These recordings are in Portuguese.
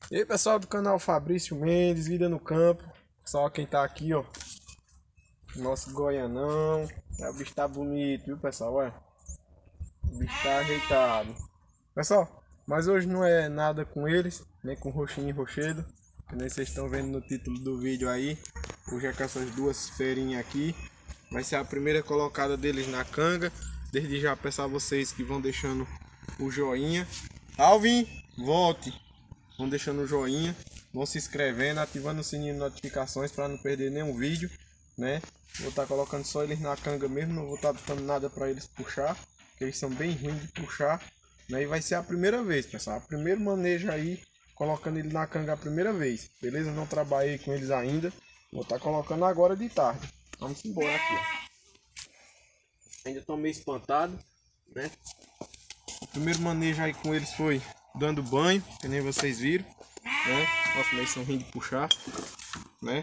E aí, pessoal do canal Fabrício Mendes, Vida no Campo. Só quem tá aqui, ó, nosso goianão. O bicho tá bonito, viu, pessoal? Olha, o bicho tá ajeitado. Pessoal, mas hoje não é nada com eles, nem com Roxinho e Rochedo, que nem vocês estão vendo no título do vídeo aí. Hoje é com essas duas ferinhas aqui. Vai ser a primeira colocada deles na canga. Desde já peço a vocês que vão deixando o joinha. Alvin, volte! Vão deixando o joinha, vão se inscrevendo, ativando o sininho de notificações para não perder nenhum vídeo, né? Vou estar colocando só eles na canga mesmo, não vou estar dando nada para eles puxar, porque eles são bem ruins de puxar, né? E vai ser a primeira vez, pessoal, o primeiro manejo aí, colocando ele na canga a primeira vez, beleza? Não trabalhei com eles ainda, vou estar colocando agora de tarde. Vamos embora aqui, ó. Ainda estou meio espantado, né? O primeiro manejo aí com eles foi dando banho, que nem vocês viram, né? Nossa, mas são rindo de puxar, né?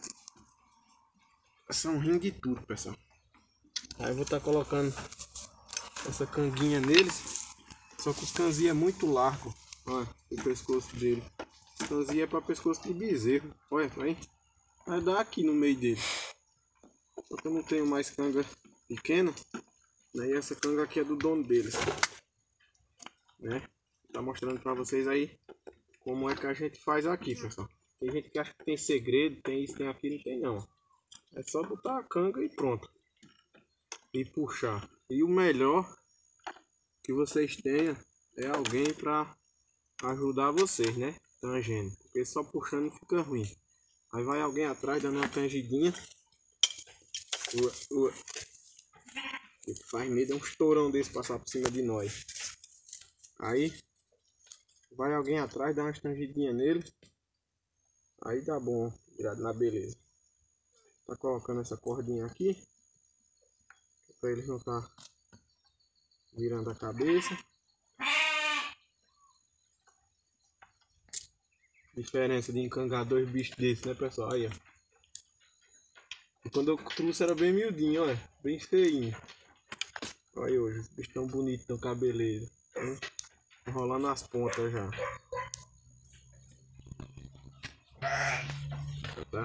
São rindo de tudo, pessoal. Aí eu vou estar colocando essa canguinha neles, só que os canzinhos é muito largo, olha o pescoço dele. Esse canzinho é para pescoço de bezerro, olha, vai dar aqui no meio dele. Só que eu não tenho mais canga pequena, né? E essa canga aqui é do dono deles, né? Tá mostrando para vocês aí como é que a gente faz aqui, pessoal. Tem gente que acha que tem segredo, tem isso, tem aquilo, não tem não. É só botar a canga e pronto. E puxar. E o melhor que vocês tenham é alguém para ajudar vocês, né? Tangendo. Porque só puxando fica ruim. Aí vai alguém atrás dando uma tangidinha. O que faz medo é um estourão desse passar por cima de nós. Aí vai alguém atrás, dá uma tangidinha nele. Aí dá bom, virado na beleza. Tá colocando essa cordinha aqui para eles não estar virando a cabeça. Diferença de encangar dois bichos desses, né, pessoal? Aí, ó. E quando eu trouxe era bem miudinho, olha, bem feinho. Olha hoje, os bichos tão bonitos, tão cabeleiro. Enrolando as pontas já. Tá?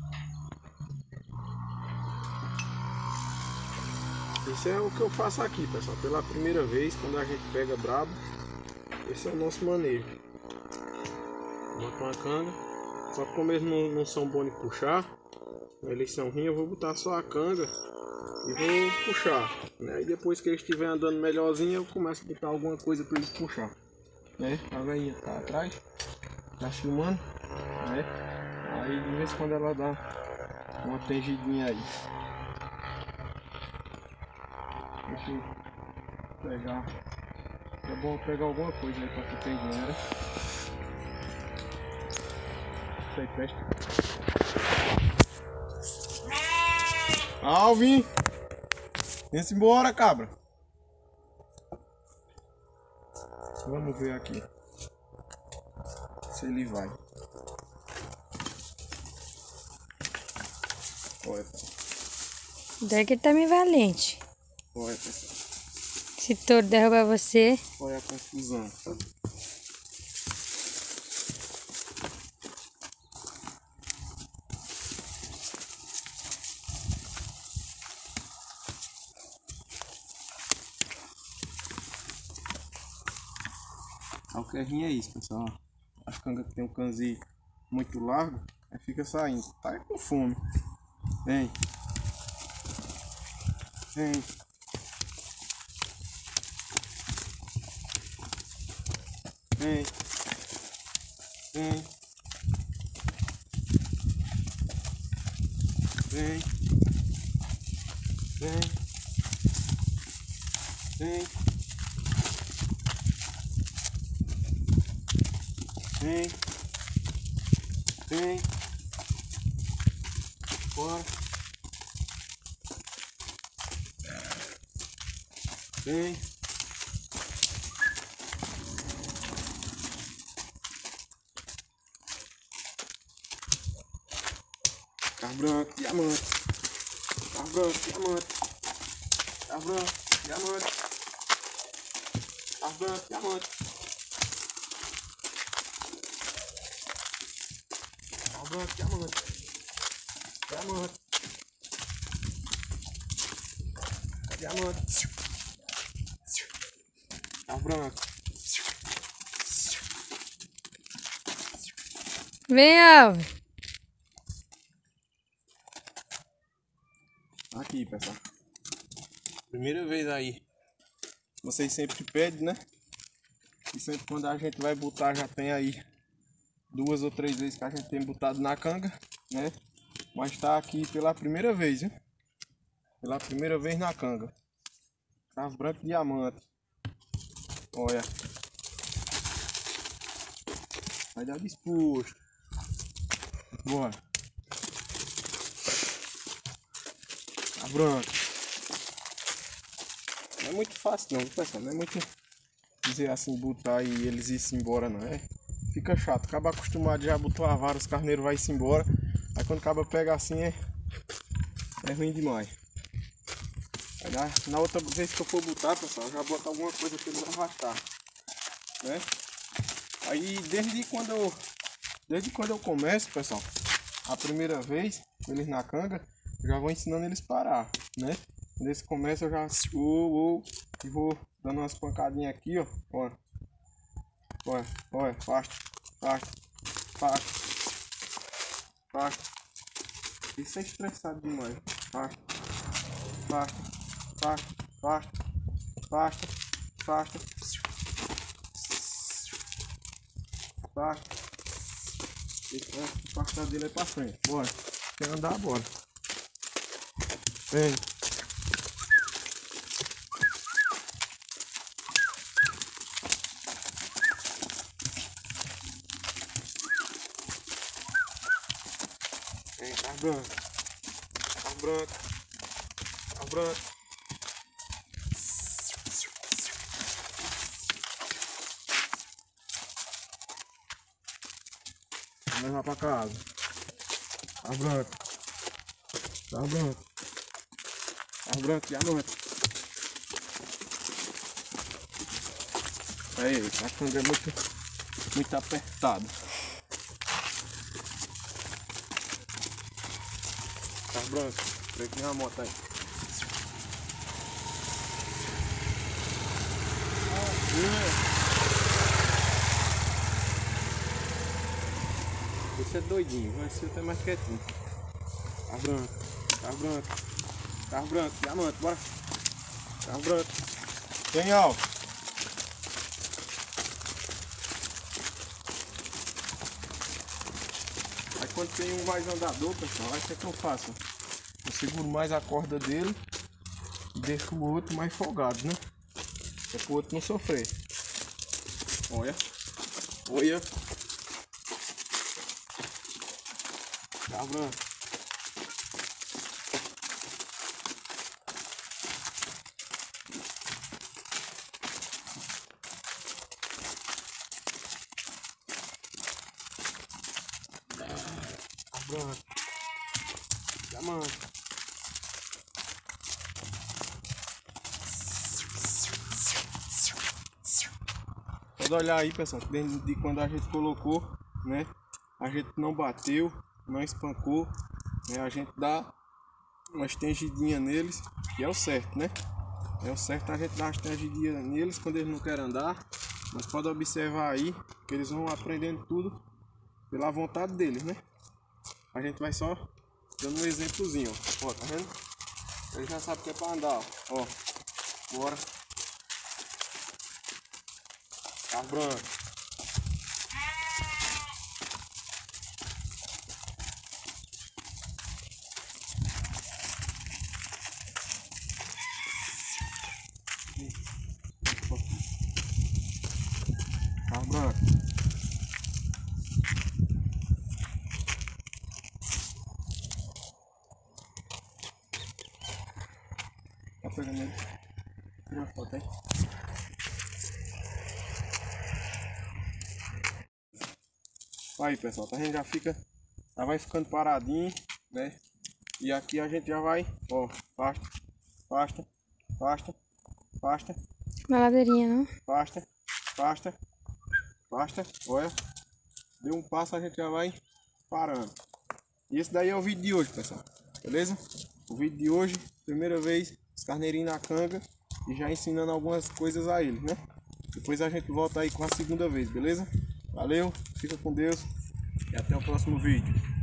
Isso é o que eu faço aqui, pessoal. Pela primeira vez, quando a gente pega brabo, esse é o nosso manejo. Bota uma canga. Só que como eles não são bons de puxar, eles são ruins, eu vou botar só a canga e vou puxar, né? E depois que eles estiverem andando melhorzinho, eu começo a botar alguma coisa para eles puxar, né? A velhinha tá atrás, tá filmando, né? Aí de vez em quando ela dá uma tangidinha aí. Deixa eu pegar. É bom pegar alguma coisa aí para que tem dinheiro, né? Isso aí presta. Alvin! Vem-se embora, cabra! Vamos ver aqui se ele vai. Olha, Daí que ele tá meio valente. olha, pessoal. Se todo derrubar você. Olha a confusão. O que é isso, pessoal. As cangas que tem um canzinho muito largo, aí fica saindo. Tá com fome. Vem. Vem. Vem. Vem. Vem. Vem. Vem. Vem. Vem. Bora. Vem. Carro branco, diamante. Carro branco, diamante. Carro branco, diamante. Carro branco, diamante. branco, diamante. Diamante. Diamante. Carro branco. Vem, Alves. Aqui, pessoal. Primeira vez aí. Vocês sempre pedem, né? E sempre quando a gente vai botar já tem aí 2 ou 3 vezes que a gente tem botado na canga, né? Mas tá aqui pela primeira vez, viu? Pela primeira vez na canga. Cravo branco e diamante. Olha. Vai dar disposto. Bora. Cravo branco. Não é muito fácil não, pessoal. Não é muito dizer assim, botar e eles irem embora não. Fica chato. Acaba acostumado, já botou a vara, os carneiros vai se embora. Aí quando acaba pega assim é ruim demais. Na outra vez que eu for botar, pessoal, já boto alguma coisa para eles arrastar, né? Aí desde quando eu começo, pessoal, a primeira vez eles na canga, eu já vou ensinando eles parar, né? Quando eles começam eu já e vou dando umas pancadinhas aqui, ó. Olha, afasta. Isso é estressado demais. Afasta. Esse afastar dele é pra frente. Bora. Quer andar, bora. Vem. Vem, carro branco. Carro branco. Carro branco. Vamos levar pra casa. Carro branco. Carro branco. Carro branco e à noite. Aí, a canga é muito apertada. Carro branco. Vem que nem uma moto aí. Esse é doidinho, mas esse outro é mais quietinho. Carro branco, carro branco, carro branco, diamante, bora. Carro branco. Tem alvo. Aí quando tem um mais andador, pessoal, aí o que é que eu faço? Eu seguro mais a corda dele e deixo o outro mais folgado, né? É pro outro não sofrer. Olha. Olha. Carro branco. Carro branco. Diamante. Pode olhar aí, pessoal, desde de quando a gente colocou, né? A gente não bateu, não espancou, né? A gente dá uma estendidinha neles, que é o certo, né? É o certo a gente dar uma estendidinha neles quando eles não querem andar. Mas pode observar aí que eles vão aprendendo tudo pela vontade deles, né? A gente vai só dando um exemplozinho, ó. Ó, tá vendo? Ele já sabe que é pra andar, ó. Bora. Carro branco. Carro branco. Tá pegando ele. Tira uma foto aí. Aí, pessoal, tá vendo? Já vai ficando paradinho, né? E aqui a gente já vai, ó, afasta. Uma ladeirinha, não? Afasta. Olha. Deu um passo, a gente já vai parando. E esse daí é o vídeo de hoje, pessoal. Beleza? O vídeo de hoje, primeira vez, os carneirinhos na canga e já ensinando algumas coisas a eles, né? Depois a gente volta aí com a segunda vez, beleza? Valeu, fica com Deus e até o próximo vídeo.